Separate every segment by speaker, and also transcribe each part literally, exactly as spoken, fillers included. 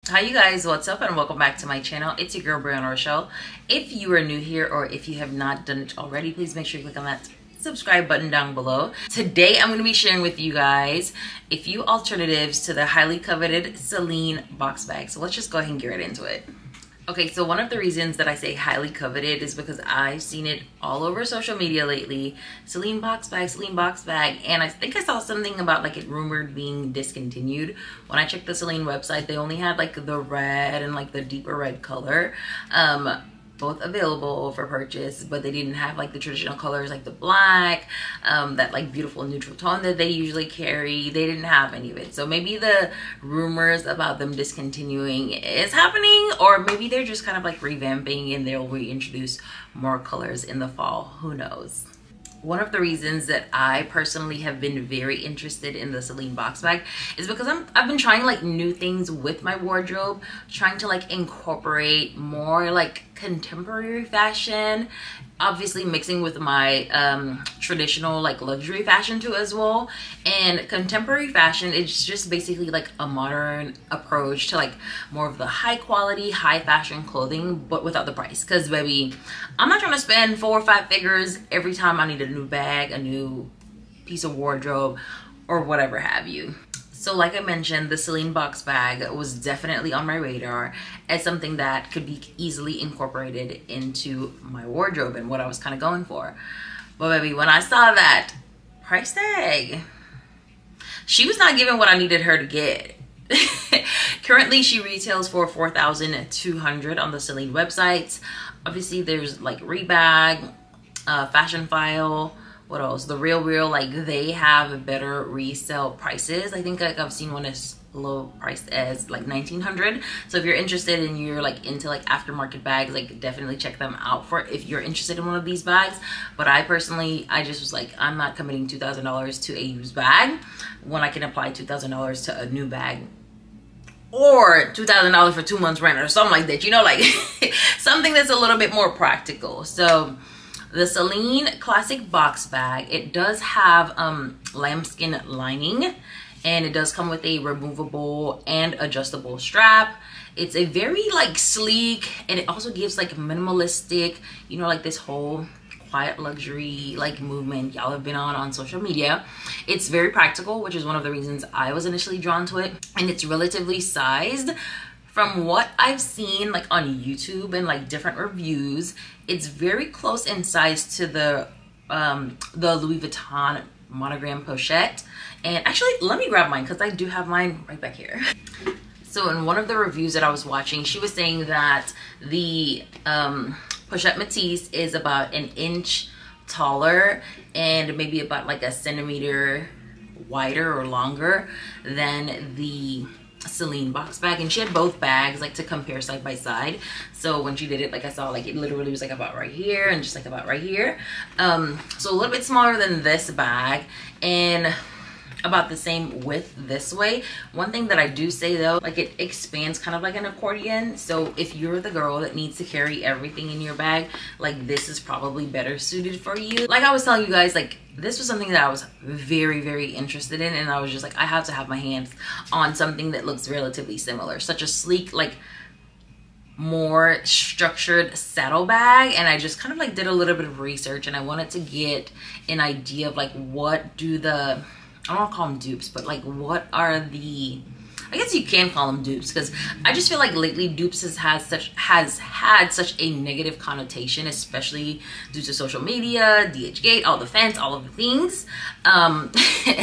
Speaker 1: Hi you guys, what's up and welcome back to my channel. It's your girl Brianna Rochelle. If you are new here or if you have not done it already, please make sure you click on that subscribe button down below. Today I'm going to be sharing with you guys a few alternatives to the highly coveted Celine box bag. So let's just go ahead and get right into it. Okay, so one of the reasons that I say highly coveted is because I've seen it all over social media lately. Celine box bag, Celine box bag, and I think I saw something about like it rumored being discontinued. When I checked the Celine website, they only had like the red and like the deeper red color. Um, both available for purchase, but they didn't have like the traditional colors like the black, um, that like beautiful neutral tone that they usually carry. They didn't have any of it. So maybe the rumors about them discontinuing is happening, or maybe they're just kind of like revamping and they'll reintroduce more colors in the fall. Who knows? One of the reasons that I personally have been very interested in the Celine box bag is because I'm, I've been trying like new things with my wardrobe, trying to like incorporate more like contemporary fashion, obviously mixing with my um, traditional like luxury fashion too as well. And contemporary fashion is just basically like a modern approach to like more of the high quality, high fashion clothing, but without the price. Cause baby, I'm not trying to spend four or five figures every time I need a new bag, a new piece of wardrobe, or whatever have you. So like I mentioned, the Celine box bag was definitely on my radar as something that could be easily incorporated into my wardrobe and what I was kind of going for. But baby, when I saw that price tag, she was not giving what I needed her to get. Currently, she retails for four thousand two hundred dollars on the Celine websites. Obviously, there's like Rebag, uh, Fashion File. What else? The Real Real, like they have better resale prices. I think like I've seen one as low priced as like nineteen hundred dollars. So if you're interested and you're like into like aftermarket bags, like definitely check them out for if you're interested in one of these bags. But I personally, I just was like, I'm not committing two thousand dollars to a used bag when I can apply two thousand dollars to a new bag, or two thousand dollars for two months rent or something like that, you know, like something that's a little bit more practical. So the Celine classic box bag, it does have um, lambskin lining, and it does come with a removable and adjustable strap. It's a very like sleek, and it also gives like minimalistic, you know, like this whole quiet luxury like movement y'all have been on on social media. It's very practical, which is one of the reasons I was initially drawn to it, and it's relatively sized. From what I've seen like on YouTube and like different reviews, it's very close in size to the um, the Louis Vuitton monogram pochette. And actually, let me grab mine because I do have mine right back here. So in one of the reviews that I was watching, she was saying that the um, Pochette Métis is about an inch taller and maybe about like a centimeter wider or longer than the Celine box bag. And she had both bags like to compare side by side. So when she did it, like I saw like it literally was like about right here and just like about right here. Um, so a little bit smaller than this bag and about the same width this way. One thing that I do say though, like it expands kind of like an accordion. So if you're the girl that needs to carry everything in your bag, like this is probably better suited for you. Like I was telling you guys, like this was something that I was very, very interested in, and I was just like, I have to have my hands on something that looks relatively similar, such a sleek, like more structured saddle bag. And I just kind of like did a little bit of research, and I wanted to get an idea of like what do the, I don't want to call them dupes, but like what are the, I guess you can call them dupes, because I just feel like lately dupes has had such has had such a negative connotation, especially due to social media, D H Gate, all the fans, all of the things. Um,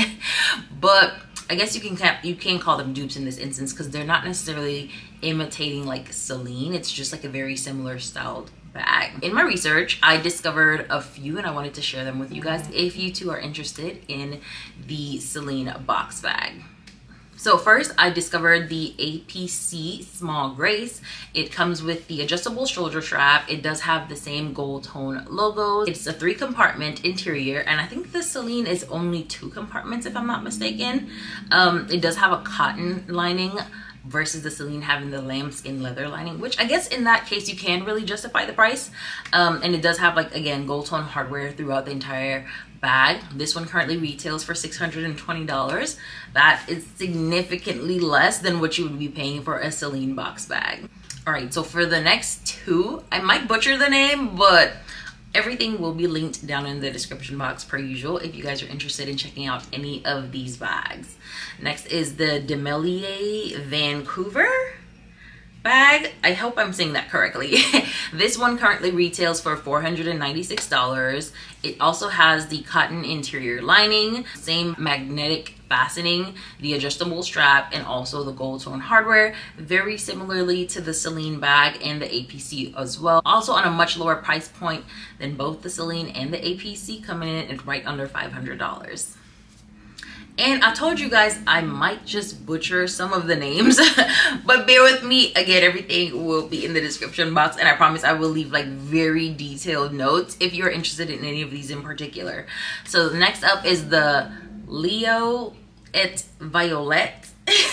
Speaker 1: but I guess you can you can call them dupes in this instance because they're not necessarily imitating like Celine. It's just like a very similar styled bag. In my research, I discovered a few, and I wanted to share them with you guys if you too are interested in the Celine box bag. So first, I discovered the A P C Small Grace. It comes with the adjustable shoulder strap. It does have the same gold tone logos. It's a three compartment interior, and I think the Celine is only two compartments if I'm not mistaken. Um, it does have a cotton lining versus the Celine having the lambskin leather lining, which I guess in that case you can really justify the price. Um, and it does have like, again, gold tone hardware throughout the entire bag. This one currently retails for six hundred twenty dollars. That is significantly less than what you would be paying for a Celine box bag. All right, so for the next two, I might butcher the name, but everything will be linked down in the description box per usual if you guys are interested in checking out any of these bags. Next is the Demelier Vancouver bag. I hope I'm saying that correctly. This one currently retails for four hundred ninety-six dollars. It also has the cotton interior lining, same magnetic fastening, the adjustable strap, and also the gold tone hardware, very similarly to the Celine bag and the A P C as well. Also on a much lower price point than both the Celine and the A P C, coming in at right under five hundred dollars. And I told you guys I might just butcher some of the names, but bear with me. Again, everything will be in the description box, and I promise I will leave like very detailed notes if you're interested in any of these in particular. So next up is the Leo et Violet.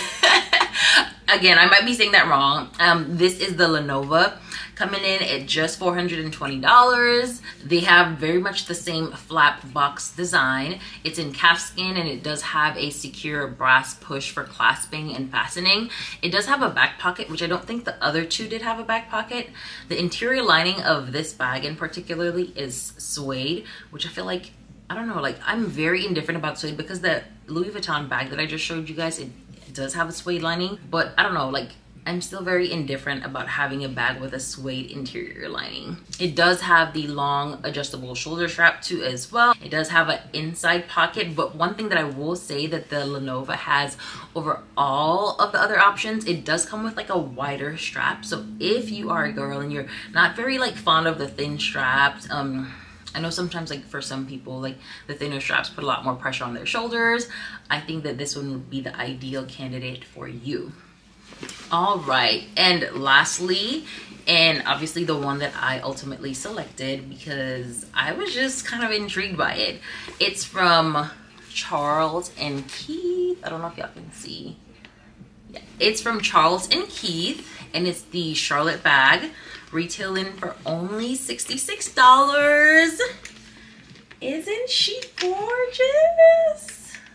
Speaker 1: Again, I might be saying that wrong. Um, this is the Lenova, coming in at just four hundred twenty dollars. They have very much the same flap box design. It's in calfskin, and it does have a secure brass push for clasping and fastening. It does have a back pocket, which I don't think the other two did have a back pocket. The interior lining of this bag in particularly is suede, which I feel like, I don't know, like I'm very indifferent about suede because the Louis Vuitton bag that I just showed you guys, it, it does have a suede lining, but I don't know, like I'm still very indifferent about having a bag with a suede interior lining. It does have the long adjustable shoulder strap too as well. It does have an inside pocket, but one thing that I will say that the Lenova has over all of the other options, it does come with like a wider strap. So if you are a girl and you're not very like fond of the thin straps, um, I know sometimes like for some people like the thinner straps put a lot more pressure on their shoulders. I think that this one would be the ideal candidate for you. All right, and lastly, and obviously the one that I ultimately selected because I was just kind of intrigued by it. It's from Charles and Keith. I don't know if y'all can see. Yeah, it's from Charles and Keith, and it's the Charlotte bag, retailing for only sixty-six dollars. Isn't she gorgeous?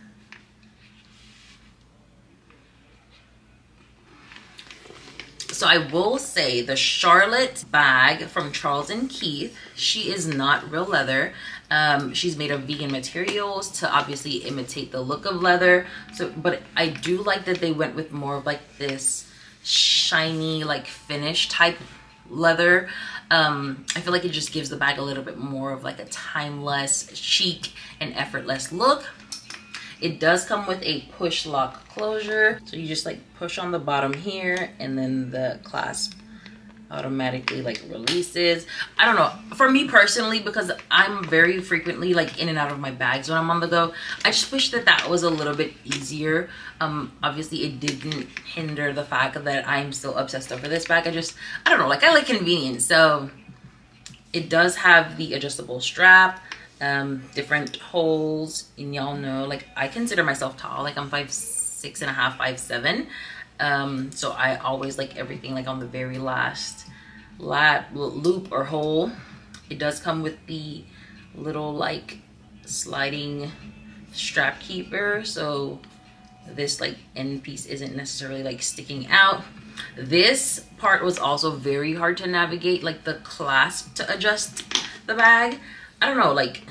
Speaker 1: So I will say the Charlotte bag from Charles and Keith, she is not real leather. Um, she's made of vegan materials to obviously imitate the look of leather. So, but I do like that they went with more of like this shiny, like finish type leather. Um, I feel like it just gives the bag a little bit more of like a timeless, chic, and effortless look. It does come with a push lock closure. So you just like push on the bottom here, and then the clasp automatically like releases. I don't know, for me personally, because I'm very frequently like in and out of my bags when I'm on the go, I just wish that that was a little bit easier. Um, obviously it didn't hinder the fact that I'm still obsessed over this bag. I just, I don't know, like I like convenience. So it does have the adjustable strap. Um, different holes, and y'all know like I consider myself tall, like I'm five six and a half, five seven. Um, so I always like everything like on the very last lat loop or hole. It does come with the little like sliding strap keeper, so this like end piece isn't necessarily like sticking out. This part was also very hard to navigate, like the clasp to adjust the bag. I don't know, like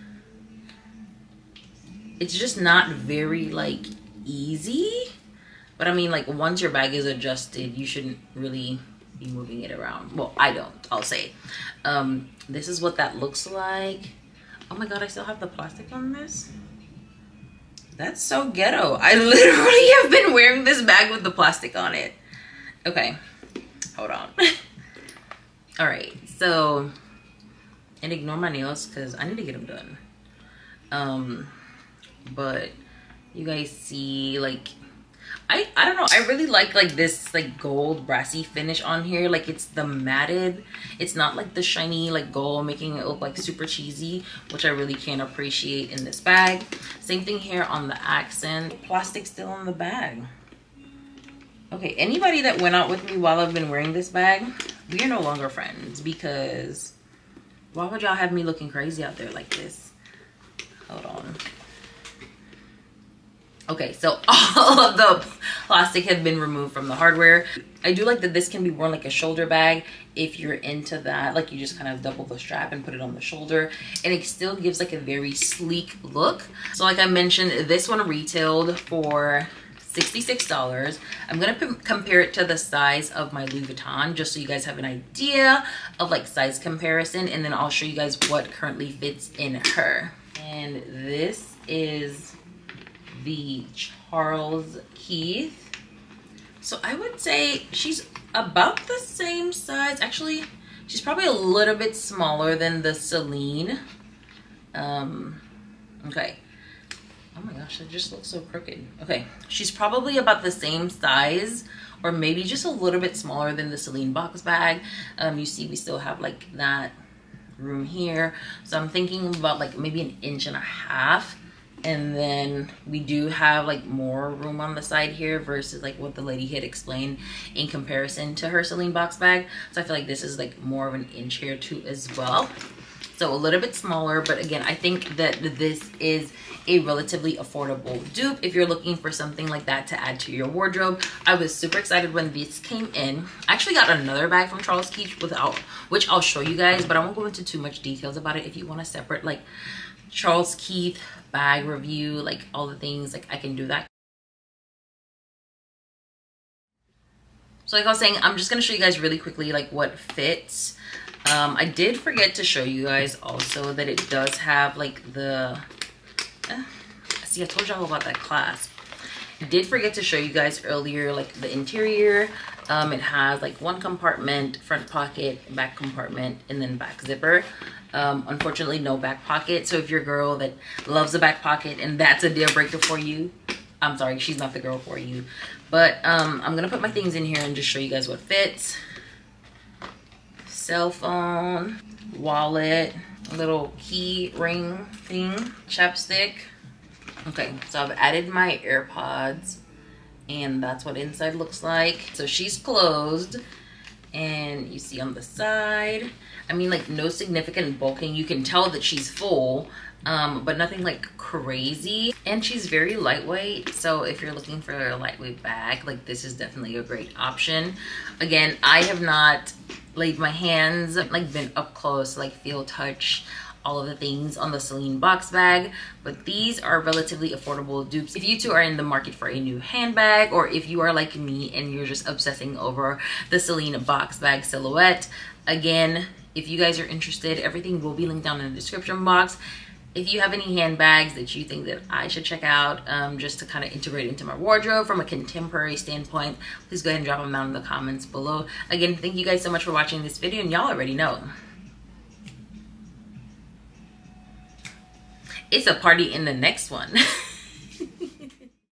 Speaker 1: it's just not very like easy. But I mean, like once your bag is adjusted, you shouldn't really be moving it around. Well, I don't, I'll say. Um, this is what that looks like. Oh my God, I still have the plastic on this. That's so ghetto. I literally have been wearing this bag with the plastic on it. Okay, hold on. All right, so, and ignore my nails because I need to get them done. Um, but you guys see like, I, I don't know, I really like like this like gold brassy finish on here. Like it's the matted, it's not like the shiny like gold making it look like super cheesy, which I really can appreciate in this bag. Same thing here on the accent. Plastic still on the bag. Okay, anybody that went out with me while I've been wearing this bag, we are no longer friends, because why would y'all have me looking crazy out there like this? hold on. Okay, so all of the plastic has been removed from the hardware. I do like that this can be worn like a shoulder bag if you're into that. Like you just kind of double the strap and put it on the shoulder. And it still gives like a very sleek look. So like I mentioned, this one retailed for sixty-six dollars. I'm gonna compare it to the size of my Louis Vuitton just so you guys have an idea of like size comparison. And then I'll show you guys what currently fits in her. And this is the Charles Keith. So I would say she's about the same size. Actually, she's probably a little bit smaller than the Celine. Um, okay. Oh my gosh, that just looks so crooked. Okay, she's probably about the same size or maybe just a little bit smaller than the Celine box bag. Um, you see we still have like that room here. So I'm thinking about like maybe an inch and a half. And then we do have like more room on the side here versus like what the lady had explained in comparison to her Celine box bag. So I feel like this is like more of an inch here too as well. So a little bit smaller, but again, I think that this is a relatively affordable dupe if you're looking for something like that to add to your wardrobe. I was super excited when this came in. I actually got another bag from Charles Keith without, which I'll show you guys, but I won't go into too much details about it. If you want a separate like Charles Keith bag review, like all the things, like I can do that. So like I was saying, I'm just gonna show you guys really quickly like what fits. um I did forget to show you guys also that it does have like the uh, see, I told y'all about that class. I did forget to show you guys earlier like the interior. Um it has like one compartment, front pocket, back compartment, and then back zipper. Um, unfortunately, no back pocket. So if you're a girl that loves a back pocket and that's a deal breaker for you, I'm sorry, she's not the girl for you. But um, I'm gonna put my things in here and just show you guys what fits. Cell phone, wallet, little key ring thing, chapstick. Okay, so I've added my AirPods and that's what inside looks like. So she's closed. And you see on the side, I mean like no significant bulking. You can tell that she's full, um, but nothing like crazy. And she's very lightweight. So if you're looking for a lightweight bag, like this is definitely a great option. Again, I have not laid my hands, like been up close, like feel, touch, all of the things on the Celine box bag, but these are relatively affordable dupes. If you two are in the market for a new handbag, or if you are like me and you're just obsessing over the Celine box bag silhouette, again, if you guys are interested, everything will be linked down in the description box. If you have any handbags that you think that I should check out, um, just to kind of integrate into my wardrobe from a contemporary standpoint, please go ahead and drop them down in the comments below. Again, thank you guys so much for watching this video, and y'all already know it's a party in the next one.